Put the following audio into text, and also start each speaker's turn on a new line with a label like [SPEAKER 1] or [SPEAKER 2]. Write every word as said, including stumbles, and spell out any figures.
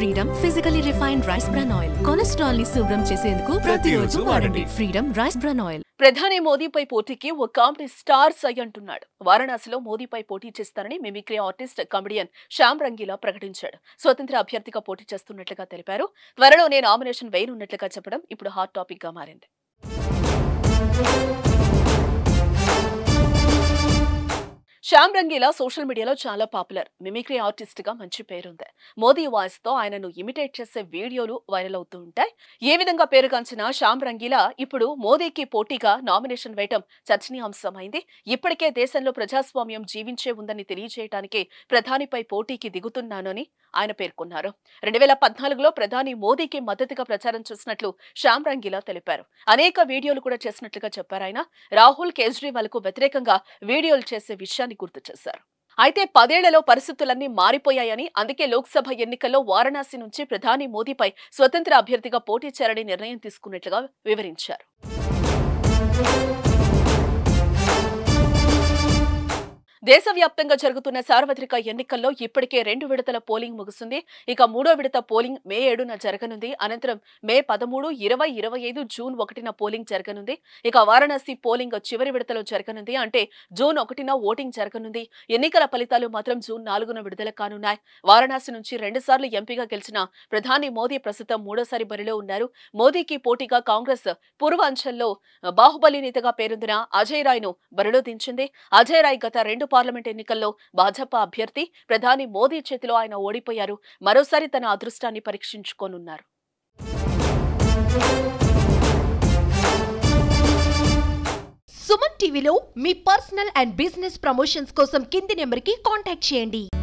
[SPEAKER 1] Freedom physically refined rice bran oil cholesterol ని శుభ్రం చేసేందుకు ప్రతిరోజు వాడండి ఫ్రీడమ్ రైస్ బ్రాన్ ఆయిల్.
[SPEAKER 2] ప్రధాని మోదీపై పోటీకి ఓ కామెడీ స్టార్ సై అంటున్నాడు. వారణాసిలో మోదీపై పోటీ చేస్తారని mimicry artist comedian Shyam Rangeela ప్రకటించాడు. స్వతంత్ర అభ్యర్థిగా పోటీ చేస్తున్నట్లుగా తెలిపారు. త్వరలోనే నామినేషన్ వేయనున్నట్లుగా చెప్పడం ఇప్పుడు హాట్ టాపిక్ గా మారింది. శ్యామ్ రంగీలా సోషల్ మీడియాలో చాలా పాపులర్. మిమిక్రీ ఆర్టిస్ట్ గా మంచి పేరుంది. మోదీ వాయిస్ తో ఆయనను ఇమిటేట్ చేసే వీడియోలు వైరల్ అవుతూ ఉంటాయి. ఏ విధంగా పేరుగాంచిన శ్యామ్ రంగీలా ఇప్పుడు మోదీకి పోటీగా నామినేషన్ వేయటం చర్చనీయాంశమైంది. ఇప్పటికే దేశంలో ప్రజాస్వామ్యం జీవించే ఉందని తెలియజేయడానికి ప్రధానిపై పోటీకి దిగుతున్నానని ఆయన పేర్కొన్నారు. రెండు వేల పద్నాలుగులో ప్రధాని మోదీకి మద్దతుగా ప్రచారం చేసినట్లు శ్యామ్ రంగీలా తెలిపారు. అనేక వీడియోలు కూడా చేసినట్లుగా చెప్పారు. ఆయన రాహుల్ కేజ్రీవాల్ కు వ్యతిరేకంగా వీడియోలు చేసే విషయాన్ని గుర్తు చేశారు. అయితే పదేళ్లలో పరిస్థితులన్నీ మారిపోయాయని, అందుకే లోక్సభ ఎన్నికల్లో వారణాసి నుంచి ప్రధాని మోదీపై స్వతంత్ర అభ్యర్థిగా పోటీ చేయాలని నిర్ణయం తీసుకున్నట్లుగా వివరించారు. దేశవ్యాప్తంగా జరుగుతున్న సార్వత్రిక ఎన్నికల్లో ఇప్పటికే రెండు విడతల పోలింగ్ ముగిసింది. ఇక మూడో విడత పోలింగ్ మే ఏడున జరగనుంది. అనంతరం మే పదమూడు, ఇరవై, ఇరవై ఐదు, జూన్ ఒకటిన పోలింగ్ జరగనుంది. ఇక వారణాసి పోలింగ్ చివరి విడతలో జరగనుంది. అంటే జూన్ ఒకటిన ఓటింగ్ జరగనుంది. ఎన్నికల ఫలితాలు మాత్రం జూన్ నాలుగున విడుదల కానున్నాయి. వారణాసి నుంచి రెండు సార్లు ఎంపీగా గెలిచిన ప్రధాని మోదీ ప్రస్తుతం మూడోసారి బరిలో ఉన్నారు. మోదీకి పోటీగా కాంగ్రెస్ పూర్వాంచల్లో బాహుబలి నేతగా పేరొందిన అజయ్ రాయ్ ను బరిలో దించింది. అజయ్ రాయ్ గత రెండు పార్లమెంట్ ఎన్నికల్లో భాజపా అభ్యర్థి. ప్రధాని మోదీ చేతిలో ఆయన ఓడిపోయారు. మరోసారి తన అదృష్టాన్ని పరీక్షించుకోనున్నారు.
[SPEAKER 3] సుమన్ టీవీలో మీ పర్సనల్ అండ్ బిజినెస్ ప్రమోషన్స్ కోసం కింది నెంబర్కి కాంటాక్ట్ చేయండి.